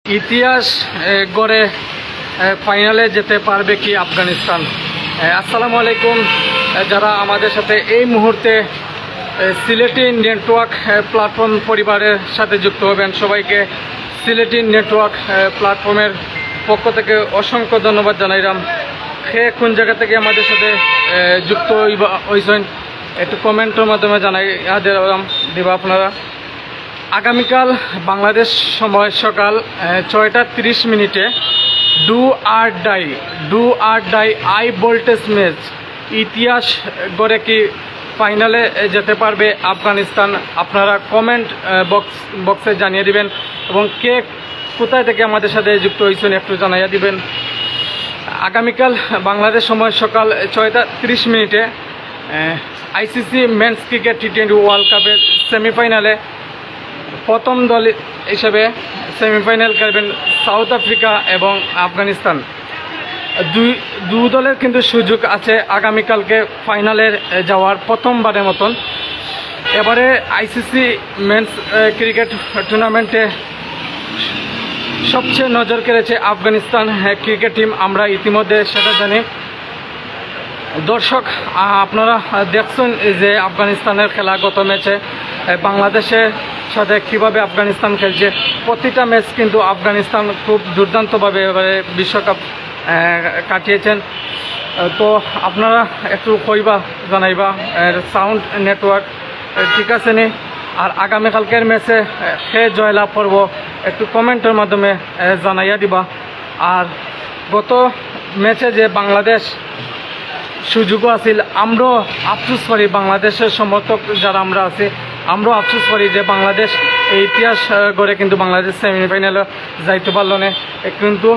ইতিহাস গড়ে ফাইনালে যেতে পারবে কি আফগানিস্তান? আসসালামু আলাইকুম। যারা আমাদের সাথে এই মুহূর্তে সিলেটি নেটওয়ার্ক প্ল্যাটফর্ম পরিবারের সাথে যুক্ত হবেন, সবাইকে সিলেটি নেটওয়ার্ক প্ল্যাটফর্মের পক্ষ থেকে অসংখ্য ধন্যবাদ জানাইলাম। কোন জায়গা থেকে আমাদের সাথে যুক্ত হয়েছেন একটু কমেন্টের মাধ্যমে জানাই দিবা আপনারা। আগামীকাল বাংলাদেশ সময় সকাল 6:30 do or die high voltage match. ইতিহাস গড়ে কি ফাইনালে যেতে পারবে আফগানিস্তান? আপনারা কমেন্ট বক্সে জানিয়ে দিবেন এবং কে কোথায় থেকে আমাদের সাথে যুক্ত হয়েছেন একটু জানাইয়া দিবেন। আগামীকাল বাংলাদেশ সময় সকাল 6:30 ICC men's cricket T20 world কাপের সেমিফাইনালে প্রথম দল হিসেবে সেমিফাইনাল খেলবেন সাউথ আফ্রিকা এবং আফগানিস্তান। দুই দলের কিন্তু সুযোগ আছে আগামীকালকে ফাইনালে যাওয়ার প্রথমবারের মতন। এবারে আইসিসি মেন্স ক্রিকেট টুর্নামেন্টে সবচেয়ে নজর কেড়েছে আফগানিস্তান ক্রিকেট টিম, আমরা ইতিমধ্যে সেটা জানি। দর্শক, আপনারা দেখছেন যে আফগানিস্তানের খেলা গত ম্যাচে বাংলাদেশের সাথে কীভাবে আফগানিস্তান খেলছে। প্রতিটা ম্যাচ কিন্তু আফগানিস্তান খুব দুর্দান্তভাবে এবারে বিশ্বকাপ কাটিয়েছেন। তো আপনারা একটু কইবা জানাইবা সাউন্ড নেটওয়ার্ক ঠিক আছে নি, আর আগামীকালকের ম্যাচে জয়লাভ করব একটু কমেন্টের মাধ্যমে জানাইয়া দিবা। আর গত ম্যাচে যে বাংলাদেশ সুযোগও আছিল, আমরাও আফসোস করি, বাংলাদেশের সমর্থক যারা আমরা আছি আমরাও আফসোস করি যে বাংলাদেশ এই ইতিহাস গড়ে কিন্তু বাংলাদেশ সেমিফাইনালে যাইতে পারল না। কিন্তু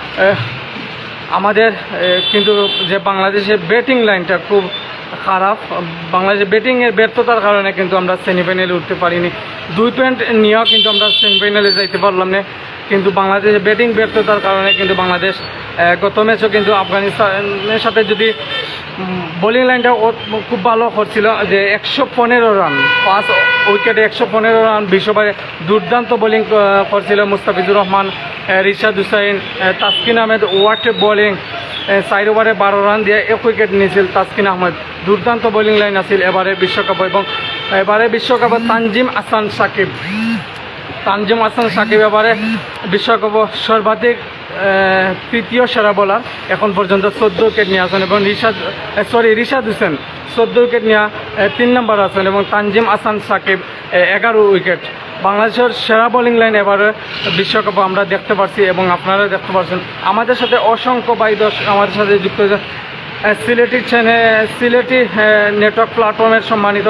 আমাদের কিন্তু যে বাংলাদেশের ব্যাটিং লাইনটা খুব খারাপ, বাংলাদেশের ব্যাটিংয়ের ব্যর্থতার কারণে কিন্তু আমরা সেমিফাইনালে উঠতে পারিনি। 2 পয়েন্ট নিয়েও কিন্তু আমরা সেমিফাইনালে যাইতে পারলাম না। কিন্তু বাংলাদেশের ব্যাটিং ব্যর্থতার কারণে কিন্তু বাংলাদেশ গত ম্যাচও কিন্তু আফগানিস্তানের সাথে যদি বোলিং লাইনটা খুব ভালো করছিল, যে 115 রান 5 উইকেটে 115 রান 20 ওভারে দুর্দান্ত বোলিং করছিল মুস্তাফিজুর রহমান, রিশাদ হুসাইন, তাসকিন আহমেদ ওয়াট বোলিং 4 ওভারে 12 রান দিয়ে 1 উইকেট নিয়েছিল তাসকিন আহমেদ। দুর্দান্ত বোলিং লাইন আছিল এবারে বিশ্বকাপ। এবং এবারে বিশ্বকাপে তানজিম হাসান সাকিব এবারে বিশ্বকাপ সর্বাধিক তৃতীয় সেরা বোলার, এখন পর্যন্ত 14 উইকেট নিয়ে আসেন। এবং রিশাদ হোসেন 14 উইকেট নিয়ে 3 নম্বর আছেন। এবং তানজিম হাসান সাকিব 11 উইকেট। বাংলাদেশের সেরা বোলিং লাইন এবারে বিশ্বকাপে আমরা দেখতে পাচ্ছি এবং আপনারা দেখতে পাচ্ছেন। আমাদের সাথে অসংখ্য দর্শক আমাদের সাথে যুক্ত হয়েছে সিলেটি নেটওয়ার্ক প্ল্যাটফর্মের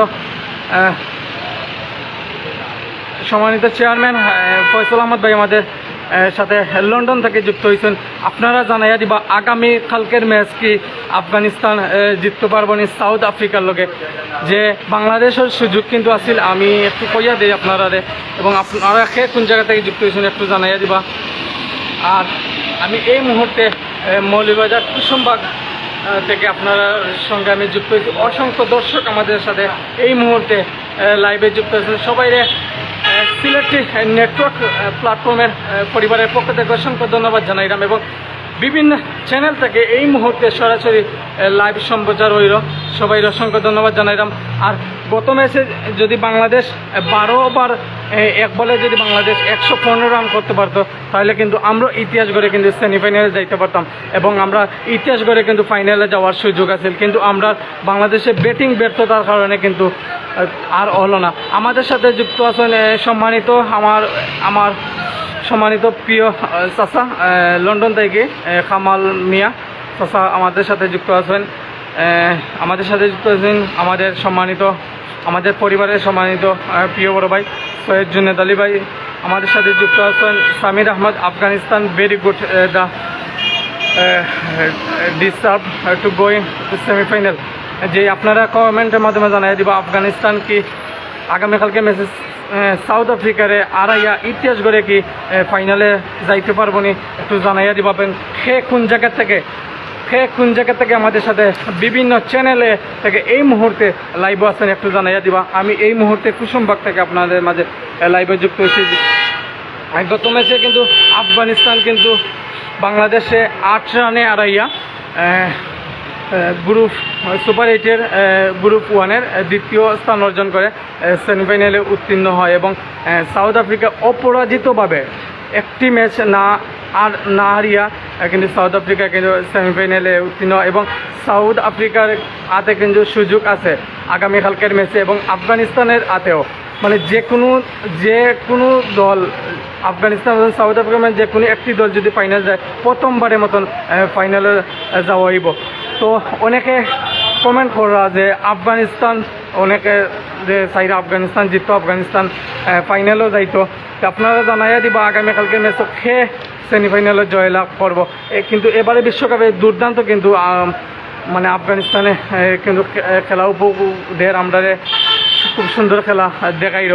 সম্মানিত চেয়ারম্যান ফয়সাল আহমদ ভাই আমাদের সাথে লন্ডন থেকে যুক্ত হয়েছেন। আপনারা জানাইয়া দিবা আগামী কালকের ম্যাচ কি আফগানিস্তান জিততে পারবো নি সাউথ আফ্রিকার লগে, যে বাংলাদেশের সুযোগ কিন্তু আছিল। আমি একটু কইয়া দিই আপনারা, এবং আপনারা কোন জায়গা থেকে যুক্ত হয়েছেন একটু জানাইয়া দিবা। আর আমি এই মুহূর্তে মৌলভীবাজার কুসুমবাগ থেকে আপনার সঙ্গে আমি যুক্ত হয়েছি। অসংখ্য দর্শক আমাদের সাথে এই মুহূর্তে লাইভে যুক্ত হয়েছেন। সবাই সিলেটি নেটওয়ার্ক প্ল্যাটফর্মের পরিবারের পক্ষ থেকে অসংখ্য ধন্যবাদ জানাইলাম। এবং বিভিন্ন চ্যানেল থেকে এই মুহূর্তে সরাসরি লাইভ সম্প্রচার হইল, সবাই অসংখ্য ধন্যবাদ জানাইলাম। আর গত ম্যাচে যদি বাংলাদেশ 12 ওভার 1 বলে যদি বাংলাদেশ 115 রান করতে পারতো, তাহলে কিন্তু আমরা ইতিহাস গড়ে কিন্তু সেমিফাইনালে যাইতে পারতাম এবং আমরা ইতিহাস গড়ে কিন্তু ফাইনালে যাওয়ার সুযোগ আছে। কিন্তু আমরা বাংলাদেশের ব্যাটিং ব্যর্থতার কারণে কিন্তু আর হলো না। আমাদের সাথে যুক্ত আছেন সম্মানিত আমার সম্মানিত প্রিয় চাচা লন্ডন থেকে কামাল মিয়া চাচা আমাদের সাথে যুক্ত আছেন। আমাদের পরিবারের সম্মানিত প্রিয় বড় ভাই সৈয়দ জুনেদ আলী ভাই আমাদের সাথে যুক্ত আছেন। Samir Ahmad Afghanistan very good the deserve to going to semifinal. যে আপনারা কমেন্টের মাধ্যমে জানাই দিব আফগানিস্তান কি আগামীকালকে মেসেজ সাউথ আফ্রিকারে আড়াইয়া ইতিহাস গড়ে কি ফাইনালে যাইতে পারবো নি একটু জানাইয়া দিবাবেন। কোন জায়গা থেকে আমাদের সাথে বিভিন্ন চ্যানেলে থেকে এই মুহূর্তে লাইভ আছেন একটু জানাইয়া দিবা। আমি এই মুহূর্তে কুসুমবাগ থেকে আপনাদের মাঝে লাইভে যুক্ত হয়েছি। গত ম্যাচে কিন্তু আফগানিস্তান কিন্তু বাংলাদেশে 8 রানে হারাইয়া গ্রুপ সুপার 8-এর গ্রুপ 1-এর দ্বিতীয় স্থান অর্জন করে সেমিফাইনালে উত্তীর্ণ হয় এবং সাউথ আফ্রিকা অপরাজিতভাবে একটি ম্যাচ না হারিয়া কিন্তু সাউথ আফ্রিকা কিন্তু সেমিফাইনালে উত্তীর্ণ হয় এবং সাউথ আফ্রিকার হাতে কিন্তু সুযোগ আছে আগামীকালকের ম্যাচে এবং আফগানিস্তানের হাতেও, মানে যে কোনো দল আফগানিস্তান এবং সাউথ আফ্রিকার যে কোনো একটি দল যদি ফাইনাল যায় প্রথমবারের মতন ফাইনালে যাওয়া হইব। তো অনেকে কমেন্ট করা যে আফগানিস্তান, অনেকে যে চাইরা আফগানিস্তান জিততো, আফগানিস্তান ফাইনালও যাইতো। আপনারা জানাইয়া দিবা আগামীকালকে ম্যাচও খেয়ে সেমিফাইনালে জয়লাভ করব। কিন্তু এবারে বিশ্বকাপে দুর্দান্ত কিন্তু মানে আফগানিস্তানে কিন্তু খেলা উপদের আমরা খুব সুন্দর খেলা দেখাইল।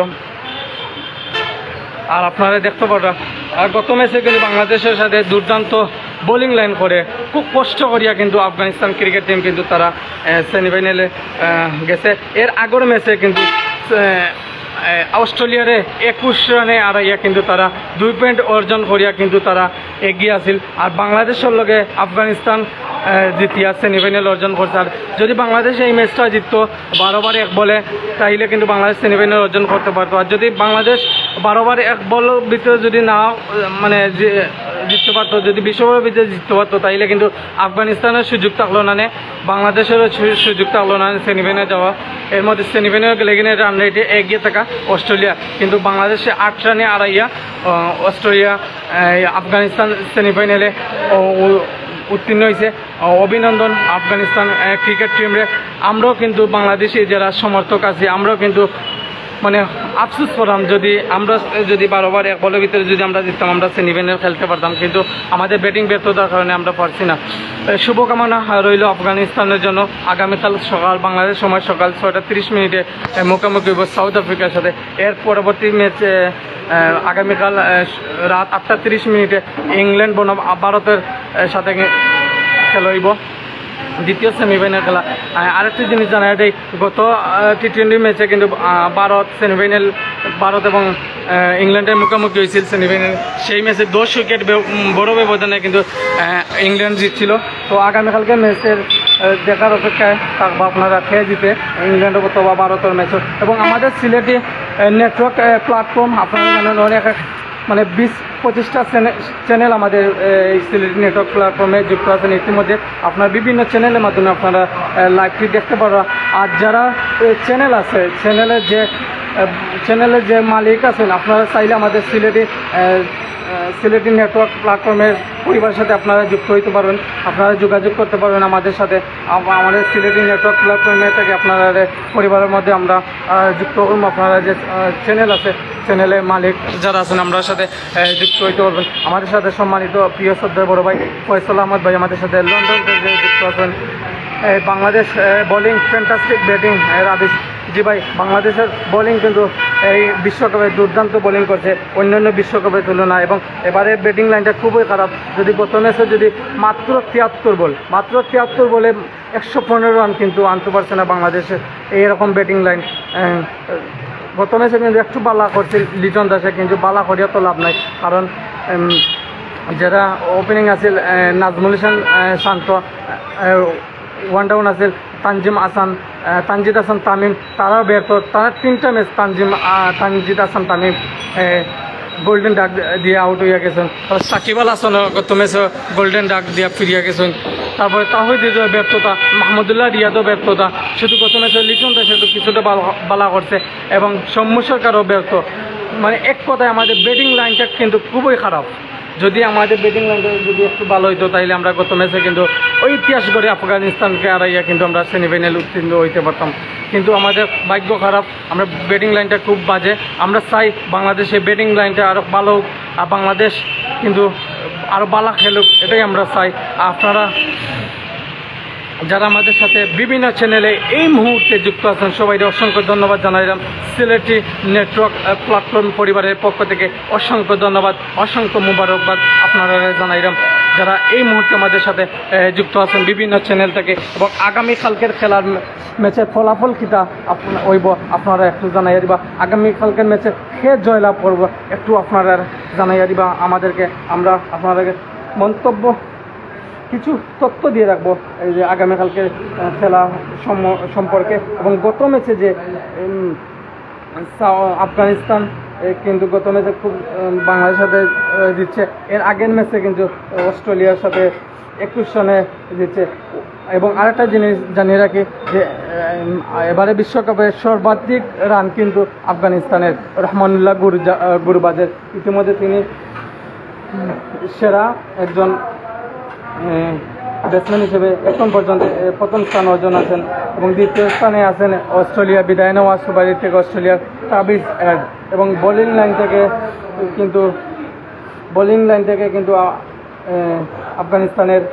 আর আপনারা দেখতে পারবেন আর গত ম্যাচে কিন্তু বাংলাদেশের সাথে দুর্দান্ত বোলিং লাইন করে খুব কষ্ট করিয়া কিন্তু আফগানিস্তান ক্রিকেট টিম কিন্তু তারা সেমিফাইনালে গেছে। এর আগের ম্যাচে কিন্তু অস্ট্রেলিয়ারে 21 রানে হারাইয়া কিন্তু তারা 2 পয়েন্ট অর্জন করিয়া কিন্তু তারা এগিয়ে আছিল। আর বাংলাদেশের লগে আফগানিস্তান জিতিয়া সেমিফাইনাল অর্জন করছে। আর যদি বাংলাদেশ এই ম্যাচটা জিততো 12 বার 1 বলে, তাইলে কিন্তু বাংলাদেশ সেমিফাইনাল অর্জন করতে পারতো। আর যদি বাংলাদেশ 12 বার 1 বলের ভিতরে যদি না মানে জিততে পারতো, যদি 20 ওভারের ভিতরে জিততে পারতো, তাইলে কিন্তু আফগানিস্তানের সুযোগ থাকলো না, বাংলাদেশেরও সুযোগ থাকলো না সেমিফাইনালে যাওয়া। এর মধ্যে সেমিফাইনালে গেলে কিনে রান রেটে এগিয়ে থাকা অস্ট্রেলিয়া, কিন্তু বাংলাদেশে 8 রানে হারাইয়া অস্ট্রেলিয়া আফগানিস্তান সেমিফাইনালে উত্তীর্ণ হয়েছে। অভিনন্দন আফগানিস্তান ক্রিকেট টিমরে। আমরাও কিন্তু বাংলাদেশি যারা সমর্থক আছি, আমরাও কিন্তু মানে আফসোস করলাম যদি 12 বার 1 বলের ভিতরে যদি আমরা জিততাম, আমরা সেমিফাইনাল খেলতে পারতাম, কিন্তু আমাদের ব্যাটিং ব্যর্থতার কারণে আমরা পারছি না। শুভকামনা রইল আফগানিস্তানের জন্য। আগামীকাল বাংলাদেশ সময় সকাল 6:30 মুখোমুখি হইব সাউথ আফ্রিকার সাথে। এর পরবর্তী ম্যাচ আগামীকাল রাত 8:30 ইংল্যান্ড বনাম ভারতের সাথে খেলা হইব দ্বিতীয় সেমিফাইনাল খেলা। আরেকটি জিনিস জানা যায়, গত T20 ম্যাচে কিন্তু ভারত এবং ইংল্যান্ডের মুখোমুখি হয়েছিল সেমিফাইনাল। সেই ম্যাচে 10 উইকেট বড় ব্যবধানে কিন্তু ইংল্যান্ড জিতছিল। তো আগামীকালকে ম্যাচের দেখার অপেক্ষায় থাকবো আপনারা খেয়ে জিতে ইংল্যান্ড অথবা ভারতের ম্যাচও। এবং আমাদের সিলেটি নেটওয়ার্ক প্ল্যাটফর্ম আপনারা জানেন অনেক মানে 20-25টা চ্যানেল আমাদের এই সিলেটি নেটওয়ার্ক প্ল্যাটফর্মে যুক্ত আছেন। ইতিমধ্যে আপনার বিভিন্ন চ্যানেলের মাধ্যমে আপনারা লাইভটি দেখতে পারবেন। আর যারা চ্যানেল আছে, চ্যানেলের যে মালিক আছেন, আপনারা চাইলে আমাদের সিলেটি নেটওয়ার্ক প্ল্যাটফর্মের পরিবারের সাথে আপনারা যুক্ত হইতে পারবেন, আপনারা যোগাযোগ করতে পারবেন আমাদের সাথে। আমাদের সিলেটি নেটওয়ার্ক প্ল্যাটফর্মে থেকে আপনারা পরিবারের মধ্যে আমরা যুক্ত করব। আপনারা যে চ্যানেল আছে, চ্যানেলের মালিক যারা আছেন আমরা সাথে যুক্ত হইতে পারবেন। আমাদের সাথে সম্মানিত প্রিয় শ্রদ্ধার বড় ভাই ফয়সাল আহমদ ভাই আমাদের সাথে লন্ডন থেকে যুক্ত আছেন। Bangladesh bowling fantastic batting rubbish জি ভাই, বাংলাদেশের বোলিং কিন্তু এই বিশ্বকাপে দুর্দান্ত বোলিং করছে অন্যান্য বিশ্বকাপের তুলনায়। এবং এবারে ব্যাটিং লাইনটা খুবই খারাপ। যদি গত ম্যাচে যদি মাত্র 73 বলে 115 রান কিন্তু আনতে পারছে না বাংলাদেশের এইরকম ব্যাটিং লাইন। গত ম্যাচে কিন্তু একটু বালা করছে লিটন দাসে, কিন্তু বালা করিয়া তো লাভ নাই, কারণ যারা ওপেনিং আছে নাজমুল ইসলাম শান্ত, 1 ডাউন আছে তানজিদ হাসান তামিম, তারাও ব্যর্থ। তারা 3টা match Tanzid Hasan Tamim golden duck দিয়ে আউট হইয়া গেছেন। সাকিব আল হাসানও গত ম্যাচে গোল্ডেন ডাক দিয়া ফিরিয়া গেছেন। তারপরে তাহিদের ব্যর্থতা, মাহমুদুল্লাহ রিয়াদও ব্যর্থতা। শুধু গত ম্যাচে লিটন দাস কিছুটা বালা করছে এবং সৌম্য সরকারও ব্যর্থ। মানে এক কথায় আমাদের ব্যাটিং লাইনটা কিন্তু খুবই খারাপ। যদি আমাদের ব্যাটিং লাইনটা যদি একটু ভালো হইতো, তাইলে আমরা গত ম্যাচে কিন্তু ওই ইতিহাস গড়ে আফগানিস্তানকে হারাইয়া কিন্তু আমরা সেমিফাইনাল উত্তীর্ণ হইতে পারতাম। কিন্তু আমাদের ভাগ্য খারাপ, আমরা ব্যাটিং লাইনটা খুব বাজে। আমরা চাই বাংলাদেশের ব্যাটিং লাইনটা আরও ভালো হোক, আর বাংলাদেশ কিন্তু আরও ভালো খেলুক, এটাই আমরা চাই। আপনারা যারা আমাদের সাথে বিভিন্ন চ্যানেলে এই মুহূর্তে যুক্ত আছেন সবাই অসংখ্য ধন্যবাদ জানাইলাম। সিলেটি নেটওয়ার্ক প্ল্যাটফর্ম পরিবারের পক্ষ থেকে অসংখ্য ধন্যবাদ, অসংখ্য মুবারকবাদ আপনারা জানাইলাম। যারা এই মুহূর্তে আমাদের সাথে যুক্ত আছেন বিভিন্ন চ্যানেল থেকে, এবং আগামীকালকের খেলার ম্যাচের ফলাফল কিতা হইব আপনারা একটু জানাইয়া দিবা। আগামীকালকের ম্যাচে কে জয়লাভ করব একটু আপনারা জানাইয়া দিবা আমাদেরকে। আমরা আপনাদেরকে মন্তব্য কিছু তথ্য দিয়ে রাখবো এই যে আগামীকালকের খেলা সম্পর্কে। এবং গত ম্যাচে যে আফগানিস্তান কিন্তু গত ম্যাচে খুব বাংলাদেশের সাথে জিতছে, এর আগের ম্যাচে কিন্তু অস্ট্রেলিয়ার সাথে 21 রানে জিতছে। এবং আরেকটা জিনিস জানিয়ে রাখি যে এবারে বিশ্বকাপে সর্বাধিক রান কিন্তু আফগানিস্তানের রহমানুল্লাহ গুরবাজের। ইতিমধ্যে তিনি সেরা একজন ব্যাটসম্যান হিসেবে এখন পর্যন্ত প্রথম স্থান অর্জন আছেন, এবং দ্বিতীয় স্থানে আছেন অস্ট্রেলিয়া বিদায় নেওয়া সুপার থেকে অস্ট্রেলিয়ার ট্রাভিস হেড। এবং বোলিং লাইন থেকে কিন্তু আফগানিস্তানের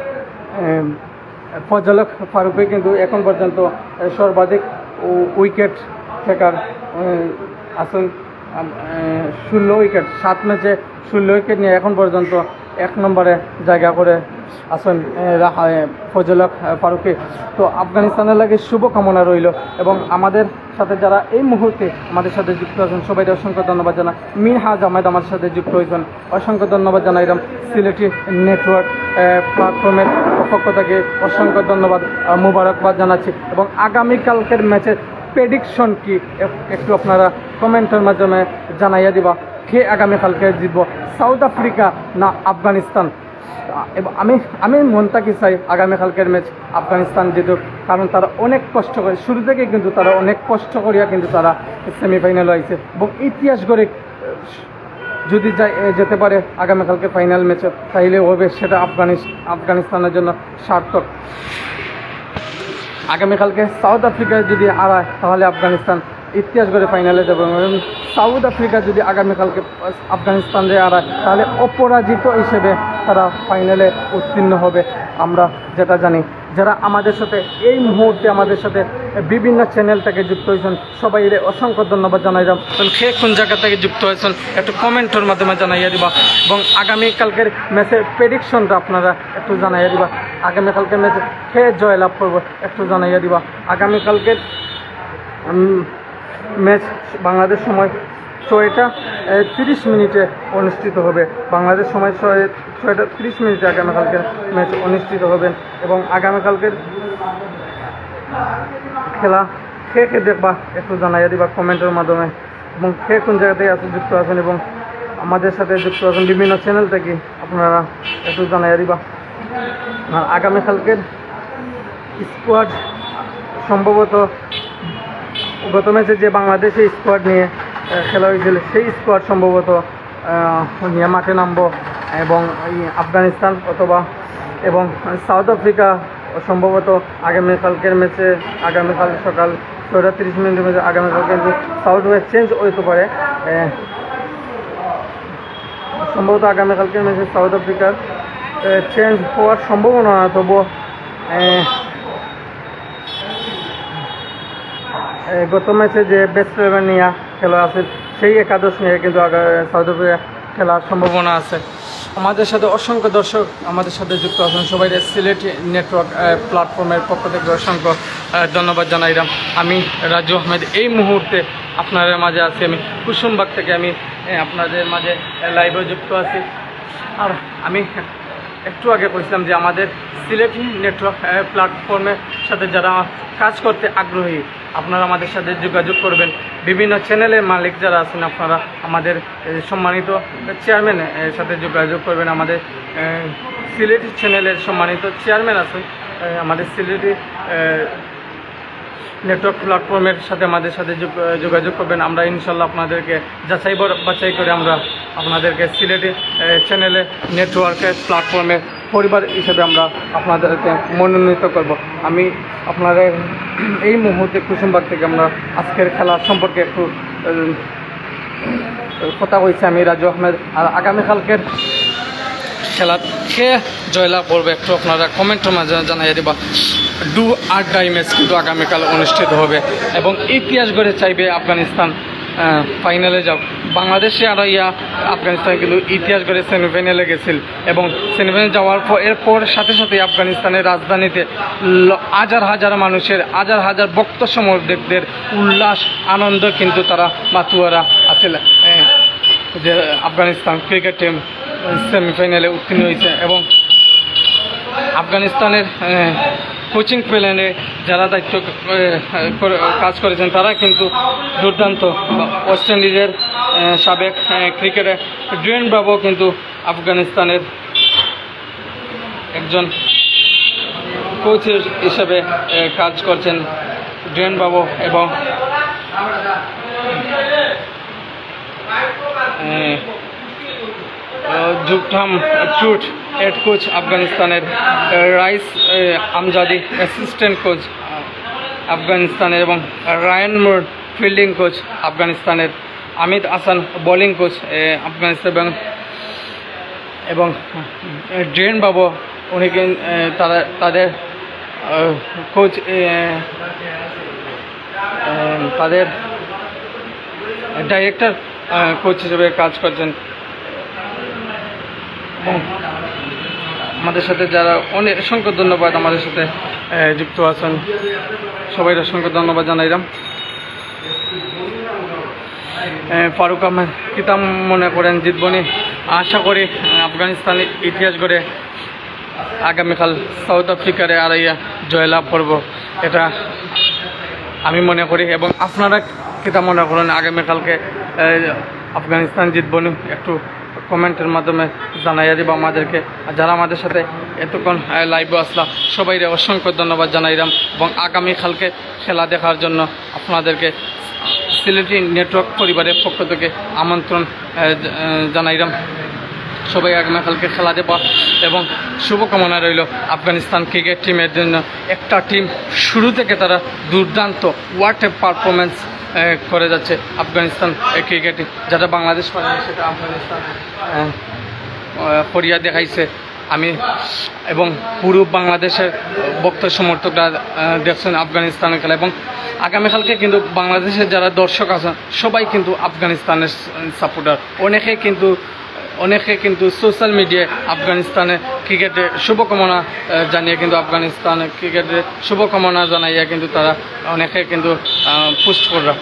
ফজলক ফারুকি কিন্তু এখন পর্যন্ত সর্বাধিক উইকেট টেকার আছেন। 16 উইকেট, 7 ম্যাচে 16 উইকেট নিয়ে এখন পর্যন্ত 1 নম্বরে জায়গা করে আছেন ফজলক ফারুকি। তো আফগানিস্তানের লাগে শুভকামনা রইল। এবং আমাদের সাথে যারা এই মুহূর্তে আমাদের সাথে যুক্ত আছেন সবাই অসংখ্য ধন্যবাদ জানাই। মিনহাজ আহমেদ আমার সাথে যুক্ত হয়েছেন, অসংখ্য ধন্যবাদ জানাইলাম। সিলেটি নেটওয়ার্ক প্ল্যাটফর্মের পক্ষ থেকে অসংখ্য ধন্যবাদ, মুবারকবাদ জানাচ্ছি। এবং আগামীকালকের ম্যাচের প্রেডিকশন কি একটু আপনারা কমেন্টের মাধ্যমে জানাইয়া দিবা। কে আগামীকালকে জিতব, সাউথ আফ্রিকা না আফগানিস্তান? আমি মনটাকে চাই আগামীকালকের ম্যাচ আফগানিস্তান জিতুক, কারণ তারা অনেক কষ্ট করে শুরু থেকে কিন্তু তারা অনেক কষ্ট করিয়া কিন্তু তারা সেমিফাইনাল হয়েছে। এবং ইতিহাস গড়ে যদি যেতে পারে আগামীকালকে ফাইনাল ম্যাচে, তাইলে হবে সেটা আফগানিস্তানের জন্য সার্থক। আগামীকালকে সাউথ আফ্রিকা যদি হারায় তাহলে আফগানিস্তান ইতিহাস গড়ে ফাইনালে যাবে। সাউথ আফ্রিকা যদি আগামীকালকে আফগানিস্তানে হারায় তাহলে অপরাজিত হিসেবে তারা ফাইনালে উত্তীর্ণ হবে, আমরা যেটা জানি। যারা আমাদের সাথে এই মুহূর্তে আমাদের সাথে বিভিন্ন চ্যানেল থেকে যুক্ত হয়েছেন সবাই অসংখ্য ধন্যবাদ জানাইলাম। সে কোন জায়গা থেকে যুক্ত হয়েছেন একটু কমেন্টের মাধ্যমে জানাইয়া দিবা। এবং আগামীকালকের ম্যাচের প্রেডিকশনটা আপনারা একটু জানাইয়া দিবা। আগামীকালকের ম্যাচে কে জয়লাভ করবো একটু জানাইয়া দিবা। আগামীকালকের ম্যাচ বাংলাদেশ সময় 6:30 অনুষ্ঠিত হবে। বাংলাদেশ সময় 6:30 আগামীকালকের ম্যাচ অনুষ্ঠিত হবে। এবং আগামীকালকের খেলা কে দেখবা একটু জানাইয়া দিবা কমেন্টের মাধ্যমে। এবং কে কোন জায়গা থেকে যুক্ত আছেন এবং আমাদের সাথে যুক্ত আছেন বিভিন্ন চ্যানেল থেকে আপনারা একটু জানাইয়া দিবা। আর আগামীকালকের স্কোয়াড সম্ভবত গত ম্যাচে যে বাংলাদেশের স্কোয়াড নিয়ে খেলা হয়েছিল সেই স্কোয়াড সম্ভবত নিয়ে মাঠে নামবো। এবং আফগানিস্তান অথবা এবং সাউথ আফ্রিকা সম্ভবত আগামীকালকের ম্যাচে আগামীকাল সকাল 6:30 ম্যাচে আগামীকাল কিন্তু সাউথ ওয়েস্ট চেঞ্জ হইতে পারে। সম্ভবত আগামীকালকের ম্যাচে সাউথ আফ্রিকার চেঞ্জ হওয়ার সম্ভাবনা, তবুও গত ম্যাচে যে বেস্ট 11 নিয়ে খেলা আছে সেই একাদশ নিয়ে কিন্তু সাউথ আফ্রিকা খেলার সম্ভাবনা আছে। আমাদের সাথে অসংখ্য দর্শক আমাদের সাথে যুক্ত আছেন সবাই সিলেটি নেটওয়ার্ক প্ল্যাটফর্মের পক্ষ থেকে অসংখ্য ধন্যবাদ জানাইলাম। আমি রাজু আহমেদ এই মুহূর্তে আপনাদের মাঝে আছি। আমি কুসুমবাগ থেকে আমি আপনাদের মাঝে লাইভে যুক্ত আছি। আর আমি একটু আগে বলছিলাম যে আমাদের সিলেটি নেটওয়ার্ক প্ল্যাটফর্মের সাথে যারা কাজ করতে আগ্রহী আপনারা আমাদের সাথে যোগাযোগ করবেন। বিভিন্ন চ্যানেলের মালিক যারা আছেন আপনারা আমাদের সম্মানিত চেয়ারম্যানের সাথে যোগাযোগ করবেন। আমাদের সিলেটি চ্যানেলের সম্মানিত চেয়ারম্যান আছেন আমাদের সিলেটি নেটওয়ার্ক প্ল্যাটফর্মের সাথে আমাদের সাথে যোগাযোগ করবেন। আমরা ইনশাল্লাহ আপনাদেরকে যাচাই বাছাই করে আমরা আপনাদেরকে সিলেটি চ্যানেলে নেটওয়ার্কের প্ল্যাটফর্মের পরিবার হিসেবে আমরা আপনাদেরকে মনোনীত করব। আমি আপনাদের এই মুহূর্তে কুসুমবাগ থেকে আমরা আজকের খেলা সম্পর্কে একটু কথা বলছি। আমি রাজু আহমেদ। আর আগামীকালকের খেলা কে জয়লাভ করবে একটু আপনারা কমেন্টের মাধ্যমে জানাইয়া দিবা। ডু আর ডাই ম্যাচ কিন্তু আগামীকাল অনুষ্ঠিত হবে এবং ইতিহাস গড়ে চাইবে আফগানিস্তান ফাইনালে যাব বাংলাদেশে আর আফগানিস্তান কিন্তু ইতিহাস করে সেমিফাইনালে গেছিল এবং সেমিফাইনালে যাওয়ার পর এরপর সাথে সাথে আফগানিস্তানের রাজধানীতে হাজার হাজার মানুষের হাজার হাজার ভক্ত সমর্থকদের উল্লাস আনন্দ কিন্তু তারা মাতুয়ারা আছিল যে আফগানিস্তান ক্রিকেট টিম সেমিফাইনালে উত্তীর্ণ হয়েছে এবং আফগানিস্তানের কোচিং প্ল্যানে যারা দায়িত্ব কাজ করেছেন তারা কিন্তু দুর্দান্ত ওয়েস্ট ইন্ডিজের সাবেক ক্রিকেটার ডুয়েন ব্রাভো কিন্তু আফগানিস্তানের একজন কোচ হিসেবে কাজ করছেন ডুয়েন ব্রাভো এবং জুকঠাম ট্রুট হেড কোচ আফগানিস্তানের রাইস আমজাদি অ্যাসিস্ট্যান্ট কোচ আফগানিস্তানের এবং রায়ান মুর ফিল্ডিং কোচ আফগানিস্তানের আমিদ হাসান বোলিং কোচ আফগানিস্তান এবং ডুয়েন ব্রাভো উনি তাদের কোচ তাদের ডাইরেক্টর কোচ হিসেবে কাজ করছেন এবং আমাদের সাথে যারা অসংখ্য ধন্যবাদ আমাদের সাথে যুক্ত আছেন সবাই অসংখ্য ধন্যবাদ জানাইলাম। ফারুক আহমেদ কিতাব মনে করেন জিতবনি আশা করি আফগানিস্তানের ইতিহাস গড়ে আগামীকাল সাউথ আফ্রিকারে আড়াইয়া জয়লাভ করব এটা আমি মনে করি এবং আপনারা কিতাব মনে করেন আগামীকালকে আফগানিস্তান জিতবনি একটু কমেন্টের মাধ্যমে জানাইয়া দিব আমাদেরকে। আর যারা আমাদের সাথে এতক্ষণ লাইভে আসলাম সবাইরে অসংখ্য ধন্যবাদ জানাইলাম এবং আগামীকালকে খেলা দেখার জন্য আপনাদেরকে সিলেটি নেটওয়ার্ক পরিবারের পক্ষ থেকে আমন্ত্রণ জানাইলাম। সবাই আগামীকালকে খেলা দেব এবং শুভকামনা রইল আফগানিস্তান ক্রিকেট টিমের জন্য। একটা টিম শুরু থেকে তারা দুর্দান্ত হোয়াট এ পারফরমেন্স করে যাচ্ছে আফগানিস্তান ক্রিকেটে, যারা বাংলাদেশ পারেনি সেটা আফগানিস্তান করিয়া দেখাইছে। আমি এবং পুরো বাংলাদেশের ভক্ত সমর্থকরা দেখছেন আফগানিস্তানের খেলা এবং আগামীকালকে কিন্তু বাংলাদেশের যারা দর্শক আছেন সবাই কিন্তু আফগানিস্তানের সাপোর্টার। অনেকে কিন্তু সোশ্যাল মিডিয়ায় আফগানিস্তানের ক্রিকেটের শুভকামনা জানিয়ে কিন্তু আফগানিস্তানের ক্রিকেটের শুভকামনা জানাইয়া কিন্তু তারা অনেকে কিন্তু পোস্ট কররা।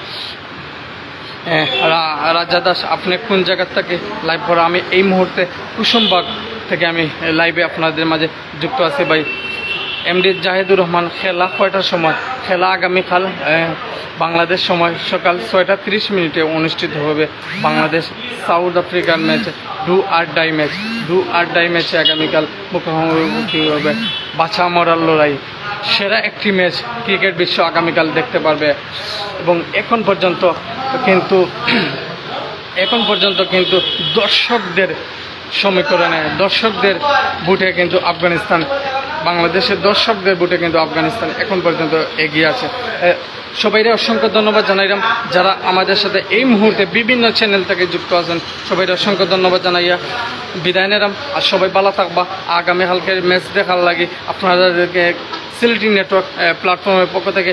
রাজা দাস আপনি কোন জায়গার থেকে লাইভ করা? আমি এই মুহূর্তে কুসুমবাগ থেকে আমি লাইভে আপনাদের মাঝে যুক্ত আছি ভাই। এমডি জাহিদুর রহমান খেলা কয়টার সময়? খেলা আগামীকাল বাংলাদেশ সময় সকাল 6:30 অনুষ্ঠিত হবে বাংলাদেশ সাউথ আফ্রিকার ম্যাচ। ডু আর ডাই ম্যাচে আগামীকাল মুখোমুখি হবে। বাছা মরার লড়াই, সেরা একটি ম্যাচ ক্রিকেট বিশ্ব আগামীকাল দেখতে পারবে এবং এখন পর্যন্ত কিন্তু দর্শকদের সমীকরণে দর্শকদের ভোটে কিন্তু আফগানিস্তান বাংলাদেশের দর্শকদের ভোটে কিন্তু আফগানিস্তান এখন পর্যন্ত এগিয়ে আছে। সবাইরে অসংখ্য ধন্যবাদ জানাইলাম যারা আমাদের সাথে এই মুহূর্তে বিভিন্ন চ্যানেল থেকে যুক্ত আছেন। সবাইরে অসংখ্য ধন্যবাদ জানাইয়া বিদায় নিলাম। আর সবাই ভালো থাকবা। আগামীকালকের ম্যাচ দেখার লাগে আপনাদেরকে সিলেটি নেটওয়ার্ক প্ল্যাটফর্মের পক্ষ থেকে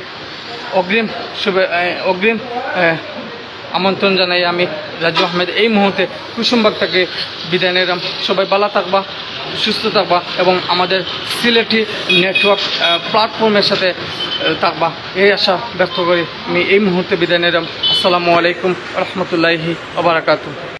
অগ্রিম আমন্ত্রণ জানাই। আমি রাজু আহমেদ এই মুহূর্তে কুসুমবাগ থেকে বিদায় নিলাম। সবাই ভালো থাকবা, সুস্থ থাকবা এবং আমাদের সিলেটি নেটওয়ার্ক প্ল্যাটফর্মের সাথে থাকবা এই আশা ব্যক্ত করি আমি এই মুহূর্তে বিদায় নিলাম। আসসালামু আলাইকুম রহমতুল্লাহি ওয়া বারাকাতুহু।